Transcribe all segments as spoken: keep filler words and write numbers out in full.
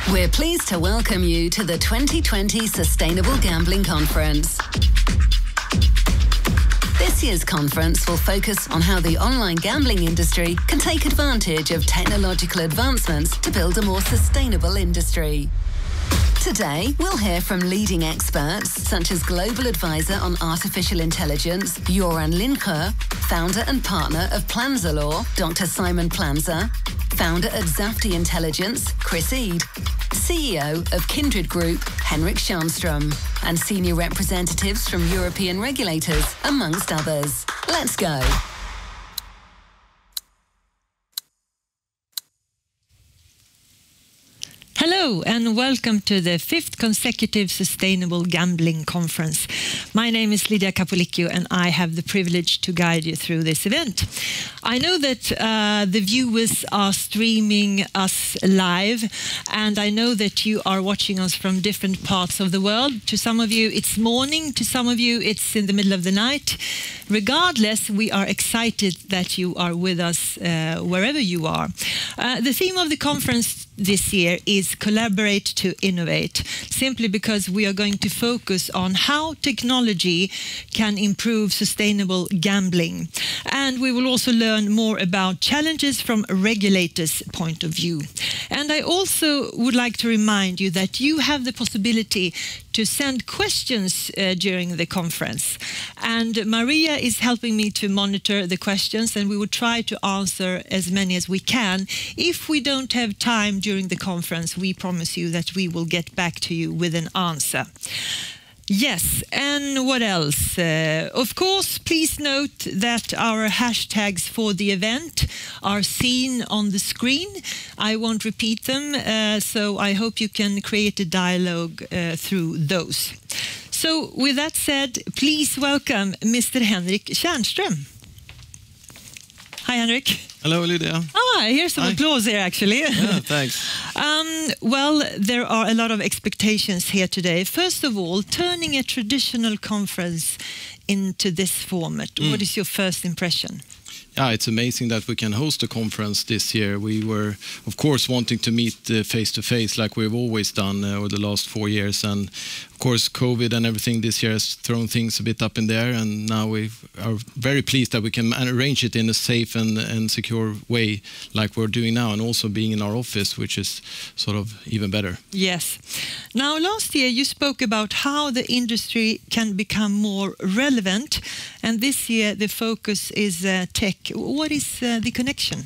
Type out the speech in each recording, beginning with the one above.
We're pleased to welcome you to the twenty twenty Sustainable Gambling Conference. This year's conference will focus on how the online gambling industry can take advantage of technological advancements to build a more sustainable industry. Today, we'll hear from leading experts such as Global Advisor on Artificial Intelligence, Joran Lindqvist, founder and partner of Planzer Law, Doctor Simon Planzer, founder at Zafti Intelligence, Chris Eade, C E O of Kindred Group, Henrik Tjärnström, and senior representatives from European regulators, amongst others. Let's go. Hello and welcome to the fifth consecutive Sustainable Gambling Conference. My name is Lydia Capolicchio and I have the privilege to guide you through this event. I know that uh, the viewers are streaming us live, and I know that you are watching us from different parts of the world. To some of you it's morning, to some of you it's in the middle of the night. Regardless, we are excited that you are with us uh, wherever you are. Uh, the theme of the conference this year is Collaborate to Innovate, simply because we are going to focus on how technology can improve sustainable gambling. And we will also learn more about challenges from a regulator's point of view. And I also would like to remind you that you have the possibility to send questions uh, during the conference. And Maria is helping me to monitor the questions, and we will try to answer as many as we can. If we don't have time during the conference, we promise you that we will get back to you with an answer. Yes, and what else? Uh, of course, please note that our hashtags for the event are seen on the screen. I won't repeat them, uh, so I hope you can create a dialogue uh, through those. So, with that said, please welcome Mister Henrik Tjärnström. Hi, Henrik. Hello, Lydia. Ah, here's some Hi. applause here, actually. Yeah, thanks. um, well, there are a lot of expectations here today. First of all, turning a traditional conference into this format. Mm. What is your first impression? Yeah, it's amazing that we can host a conference this year. We were, of course, wanting to meet uh, face-to-face like we've always done uh, over the last four years. And, of course, COVID and everything this year has thrown things a bit up in the air. And now we are very pleased that we can arrange it in a safe and, and secure way like we're doing now, and also being in our office, which is sort of even better. Yes. Now, last year you spoke about how the industry can become more relevant. And this year the focus is uh, tech. What is uh, the connection?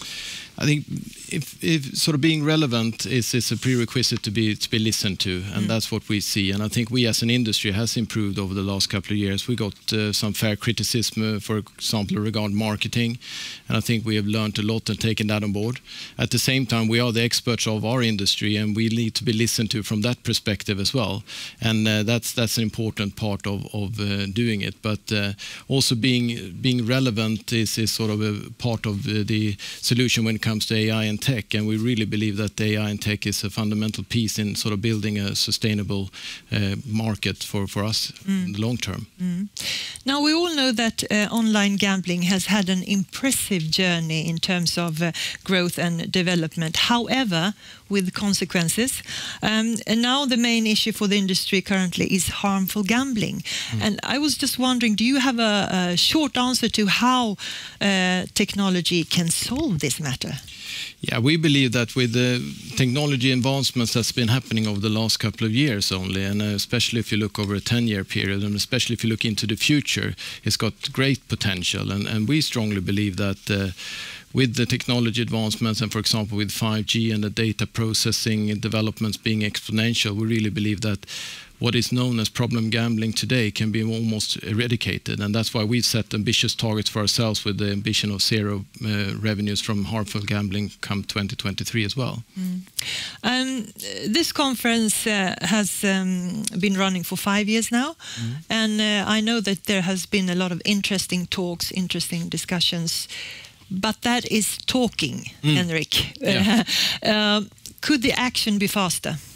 I think if, if sort of being relevant is, is a prerequisite to be to be listened to, and mm. that's what we see. And I think we as an industry has improved over the last couple of years. We got uh, some fair criticism, uh, for example, regarding marketing, and I think we have learned a lot and taken that on board. At the same time, we are the experts of our industry, and we need to be listened to from that perspective as well. And uh, that's that's an important part of of uh, doing it. But uh, also being being relevant is is sort of a part of the, the solution when it comes to A I and tech, and we really believe that A I and tech is a fundamental piece in sort of building a sustainable uh, market for, for us mm. in the long term. Mm. Now, we all know that uh, online gambling has had an impressive journey in terms of uh, growth and development, however, with consequences. Um, and now the main issue for the industry currently is harmful gambling. Mm. And I was just wondering, do you have a, a short answer to how uh, technology can solve this matter? Yeah, we believe that with the technology advancements that's been happening over the last couple of years only, and especially if you look over a ten-year period, and especially if you look into the future, it's got great potential. And, and we strongly believe that uh, with the technology advancements, and for example with five G and the data processing developments being exponential, we really believe that what is known as problem gambling today can be almost eradicated, and that's why we've set ambitious targets for ourselves with the ambition of zero uh, revenues from harmful gambling come twenty twenty-three as well. Mm. Um, this conference uh, has um, been running for five years now, mm. and uh, I know that there has been a lot of interesting talks, interesting discussions, but that is talking, mm. Henrik. Yeah. uh, could the action be faster?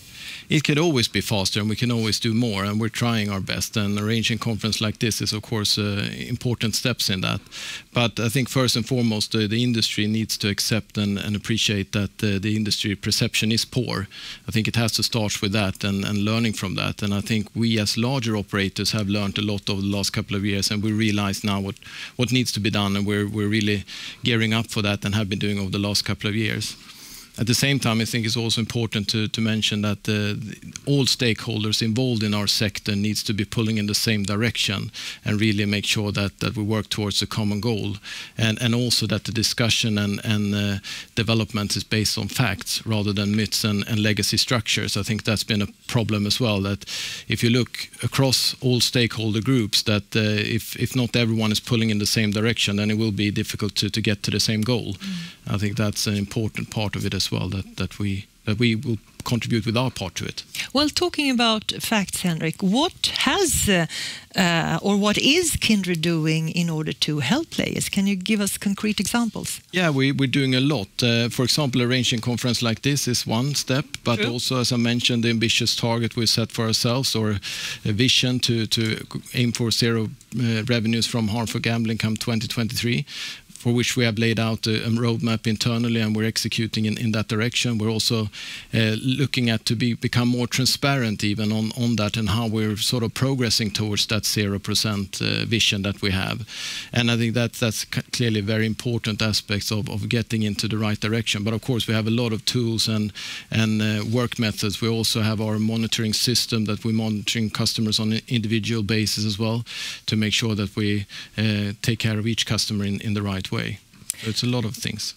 it could always be faster, and we can always do more, and we're trying our best. And arranging a conference like this is, of course, uh, important steps in that. But I think first and foremost, uh, the industry needs to accept and, and appreciate that uh, the industry perception is poor. I think it has to start with that and, and learning from that. And I think we as larger operators have learned a lot over the last couple of years, and we realize now what, what needs to be done, and we're, we're really gearing up for that and have been doing over the last couple of years. At the same time, I think it's also important to, to mention that uh, all stakeholders involved in our sector needs to be pulling in the same direction and really make sure that, that we work towards a common goal. And, and also that the discussion and, and uh, development is based on facts rather than myths and, and legacy structures. I think that's been a problem as well, that if you look across all stakeholder groups, that uh, if, if not everyone is pulling in the same direction, then it will be difficult to, to get to the same goal. Mm. I think that's an important part of it as well, that, that we that we will contribute with our part to it. Well, talking about facts, Henrik, what has uh, uh, or what is Kindred doing in order to help players? Can you give us concrete examples? Yeah, we, we're doing a lot. Uh, for example, arranging a conference like this is one step, but True. Also, as I mentioned, the ambitious target we set for ourselves, or a vision to, to aim for zero uh, revenues from harmful gambling come twenty twenty-three. For which we have laid out a, a roadmap internally, and we're executing in, in that direction. We're also uh, looking at to be, become more transparent even on, on that, and how we're sort of progressing towards that zero percent uh, vision that we have. And I think that that's clearly very important aspects of, of getting into the right direction. But of course, we have a lot of tools and, and uh, work methods. We also have our monitoring system that we're monitoring customers on an individual basis as well, to make sure that we uh, take care of each customer in, in the right way. way. So it's a lot of things.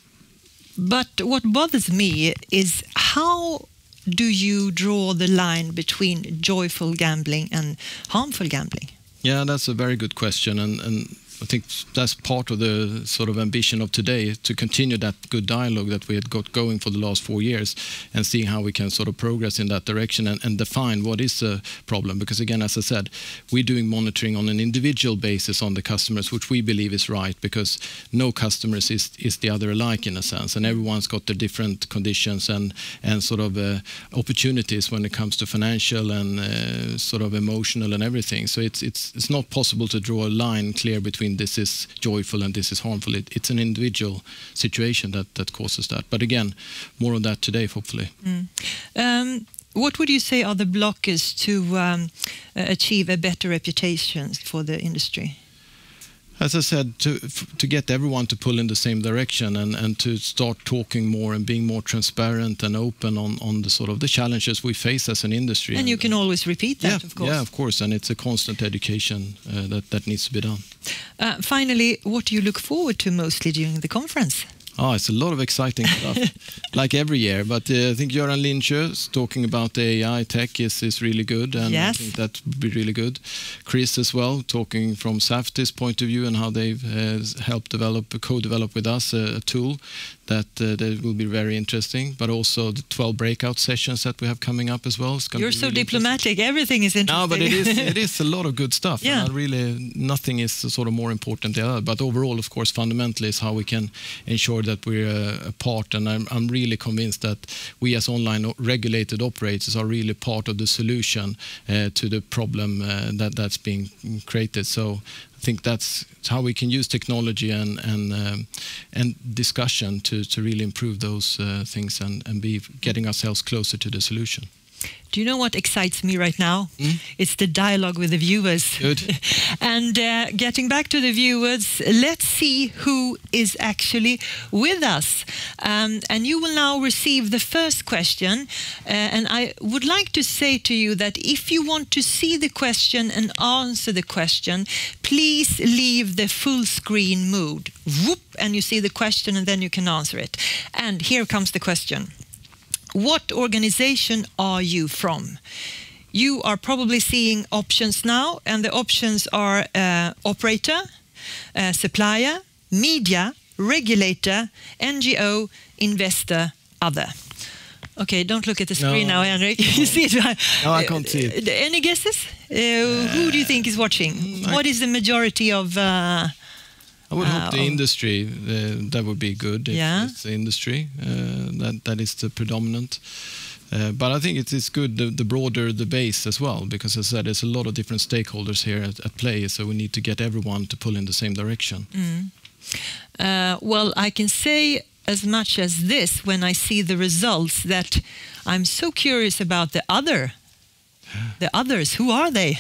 But what bothers me is, how do you draw the line between joyful gambling and harmful gambling? Yeah, that's a very good question, and, and I think that's part of the sort of ambition of today, to continue that good dialogue that we had got going for the last four years and seeing how we can sort of progress in that direction and, and define what is a problem. Because again, as I said, we're doing monitoring on an individual basis on the customers, which we believe is right, because no customers is, is the other alike in a sense, and everyone's got their different conditions and, and sort of uh, opportunities when it comes to financial and uh, sort of emotional and everything. So it's, it's, it's not possible to draw a line clear between this is joyful and this is harmful. It, it's an individual situation that, that causes that. But again, more on that today, hopefully. Mm. Um, what would you say are the blockers to um, uh, achieve a better reputation for the industry? As I said, to to get everyone to pull in the same direction, and, and to start talking more and being more transparent and open on, on the sort of the challenges we face as an industry. And, and you can always repeat that, yeah, of course. Yeah, of course, and it's a constant education uh, that, that needs to be done. Uh, finally, what do you look forward to mostly during the conference? Oh, it's a lot of exciting stuff, like every year. But uh, I think Göran Lindsjö talking about the A I tech is, is really good, and yes. I think that would be really good. Chris as well, talking from Safety's point of view and how they've uh, helped develop, co-develop with us a, a tool that, uh, that will be very interesting. But also the twelve breakout sessions that we have coming up as well. It's You're be so really diplomatic. Everything is interesting. No, but it is it is a lot of good stuff. Yeah. And really, nothing is sort of more important than the other. But overall, of course, fundamentally is how we can ensure that we're uh, a part. And I'm, I'm really convinced that we as online regulated operators are really part of the solution uh, to the problem uh, that, that's being created. So I think that's how we can use technology and and um, and discussion to to really improve those uh, things and and be getting ourselves closer to the solution. Do you know what excites me right now? Mm? It's the dialogue with the viewers. Good. And uh, getting back to the viewers, let's see who is actually with us. Um, and you will now receive the first question. Uh, and I would like to say to you that if you want to see the question and answer the question, please leave the full screen mode. Whoop, and you see the question, and then you can answer it. And here comes the question. What organization are you from? You are probably seeing options now, and the options are uh, operator, uh, supplier, media, regulator, N G O, investor, other. Okay, don't look at the screen no. now, Henrik. You see it? No, I can't see it. Any guesses? Uh, uh, who do you think is watching? I what is the majority of... Uh, I would hope uh, the industry, uh, that would be good if yeah. it's the industry, uh, that, that is the predominant. Uh, but I think it is good, the, the broader the base as well, because as I said, there's a lot of different stakeholders here at, at play, so we need to get everyone to pull in the same direction. Mm. Uh, well, I can say as much as this when I see the results that I'm so curious about the other, the others. Who are they?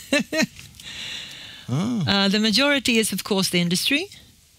oh. uh, the majority is, of course, the industry.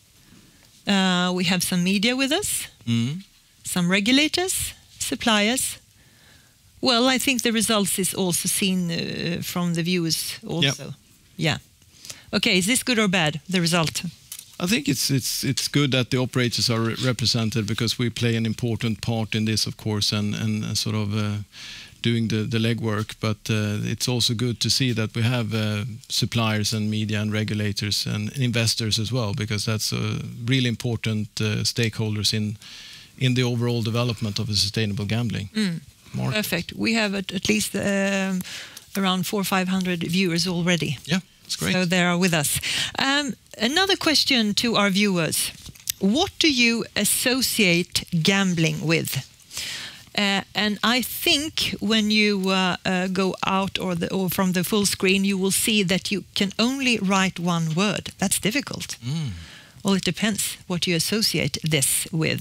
Uh, we have some media with us, Mm. some regulators, suppliers. Well, I think the results is also seen uh, from the viewers also. Yep. Yeah. Okay, is this good or bad, the result? I think it's it's it's good that the operators are re represented, because we play an important part in this, of course, and and uh, sort of uh, doing the the legwork. But uh, it's also good to see that we have uh, suppliers and media and regulators and investors as well, because that's uh, really important uh, stakeholders in in the overall development of a sustainable gambling Mm. market. Perfect. We have at, at least um, around four or five hundred viewers already. Yeah, it's great. So they are with us. Um, another question to our viewers. What do you associate gambling with? Uh, and I think when you uh, uh, go out or, the, or from the full screen, you will see that you can only write one word. That's difficult. Mm. Well, it depends what you associate this with.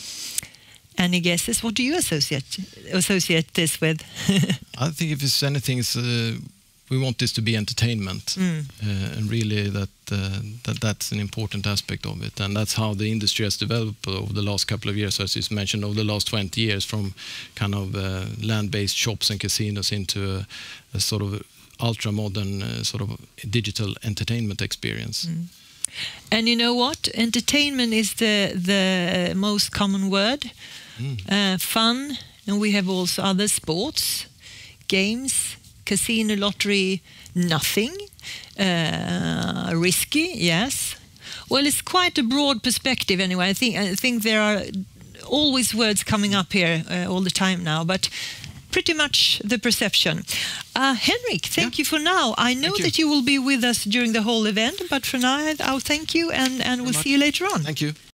Any guesses? What do you associate associate this with? I think if it's anything, it's, uh, we want this to be entertainment, Mm. uh, and really that uh, that that's an important aspect of it, and that's how the industry has developed over the last couple of years, as you mentioned, over the last twenty years, from kind of uh, land-based shops and casinos into a, a sort of ultra-modern uh, sort of digital entertainment experience. Mm. And you know what? Entertainment is the the most common word. Mm. Uh, fun, and we have also other sports, games, casino, lottery, nothing. Uh, risky, yes. Well, it's quite a broad perspective anyway. I think I think there are always words coming up here uh, all the time now, but pretty much the perception. Uh, Henrik, thank Yeah. you for now. I know Thank you. that you will be with us during the whole event, but for now, I'll thank you, and, and we'll much. see you later on. Thank you.